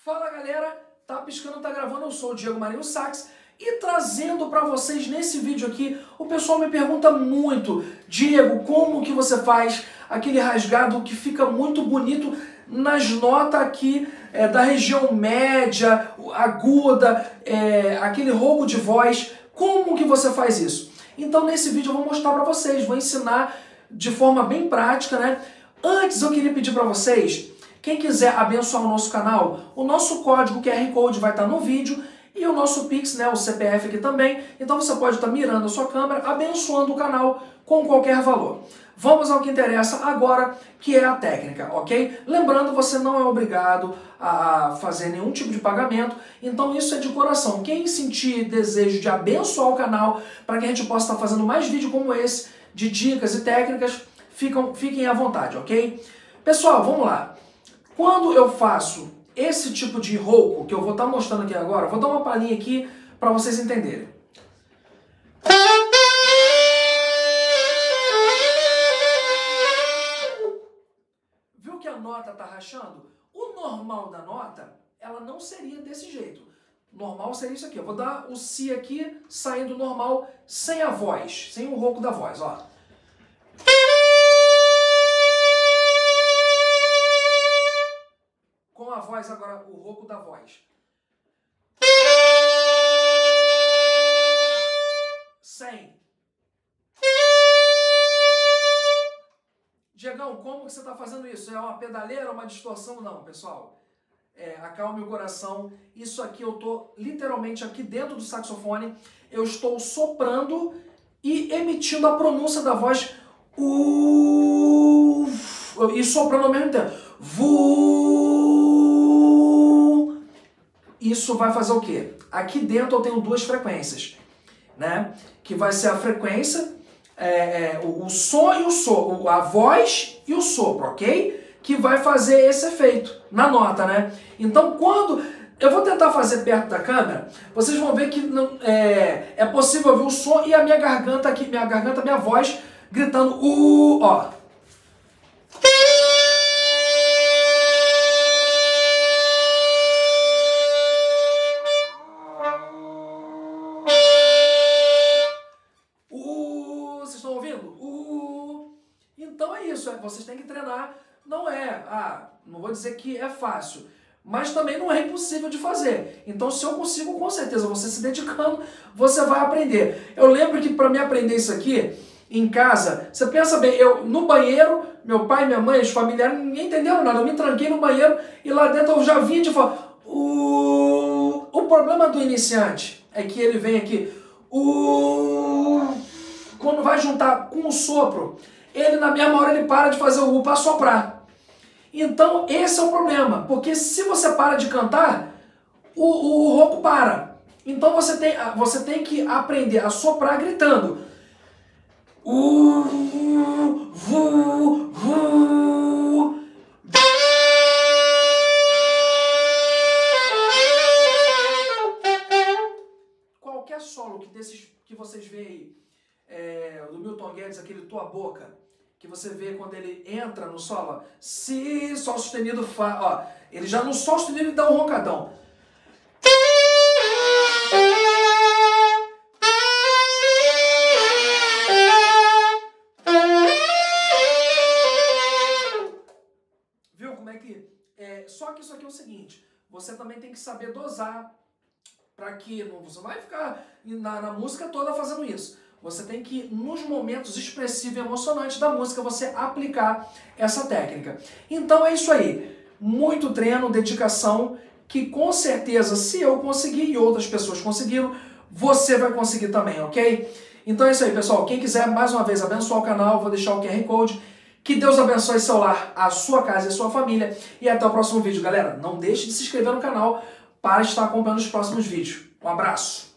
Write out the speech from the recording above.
Fala galera, tá piscando, tá gravando, eu sou o Diego Marinho Sax e trazendo para vocês nesse vídeo aqui, o pessoal me pergunta muito, Diego, como que você faz aquele rasgado que fica muito bonito nas notas aqui da região média, aguda, aquele roubo de voz, como que você faz isso? Então nesse vídeo eu vou mostrar para vocês, vou ensinar de forma bem prática, né? Antes eu queria pedir para vocês, quem quiser abençoar o nosso canal, o nosso código QR Code vai estar no vídeo e o nosso Pix, né, o CPF aqui também. Então você pode estar mirando a sua câmera, abençoando o canal com qualquer valor. Vamos ao que interessa agora, que é a técnica, ok? Lembrando, você não é obrigado a fazer nenhum tipo de pagamento, então isso é de coração. Quem sentir desejo de abençoar o canal, para que a gente possa estar fazendo mais vídeos como esse, de dicas e técnicas, fiquem à vontade, ok? Pessoal, vamos lá. Quando eu faço esse tipo de rouco, que eu vou estar mostrando aqui agora, vou dar uma palhinha aqui para vocês entenderem. Viu que a nota está rachando? O normal da nota, ela não seria desse jeito. Normal seria isso aqui. Eu vou dar o Si aqui, saindo normal, sem a voz, sem o rouco da voz, ó. Com a voz agora, o rouco da voz. Sem. Diegão, como que você está fazendo isso? É uma pedaleira, uma distorção? Não, pessoal. Acalme o coração. Isso aqui eu estou literalmente aqui dentro do saxofone. Eu estou soprando e emitindo a pronúncia da voz. E soprando ao mesmo tempo. Isso vai fazer o quê? Aqui dentro eu tenho duas frequências, né? Que vai ser a frequência, o som e o sopro, a voz e o sopro, ok? Que vai fazer esse efeito na nota, né? Então quando eu vou tentar fazer perto da câmera, vocês vão ver que não, é possível ouvir o som e a minha garganta aqui, minha voz gritando ó. Vocês estão ouvindo? Então é isso, vocês têm que treinar. Não não vou dizer que é fácil, mas também não é impossível de fazer. Então se eu consigo, com certeza, você se dedicando, você vai aprender. Eu lembro que para me aprender isso aqui, em casa, você pensa bem, eu no banheiro, meu pai, minha mãe, os familiares, ninguém entenderam nada. Eu me tranquei no banheiro e lá dentro eu já vinha de falar. O problema do iniciante é que ele vem aqui. Quando vai juntar com o sopro, ele na mesma hora ele para de fazer o para soprar. Então esse é o problema, porque se você para de cantar, o rouco para. Então você tem que aprender a soprar gritando. Qualquer solo desses que vocês veem aí, do Milton Guedes, aquele Tua Boca, que você vê quando ele entra no solo, Si, Sol sustenido, Fá, ó, ele já no Sol sustenido ele dá um roncadão. Viu como é que... só que isso aqui é o seguinte, você também tem que saber dosar, para que você não vai ficar na música toda fazendo isso. Você tem que, nos momentos expressivos e emocionantes da música, você aplicar essa técnica. Então é isso aí. Muito treino, dedicação, que com certeza, se eu conseguir e outras pessoas conseguiram, você vai conseguir também, ok? Então é isso aí, pessoal. Quem quiser, mais uma vez, abençoar o canal, vou deixar o QR Code. Que Deus abençoe seu lar, a sua casa e a sua família. E até o próximo vídeo, galera. Não deixe de se inscrever no canal para estar acompanhando os próximos vídeos. Um abraço!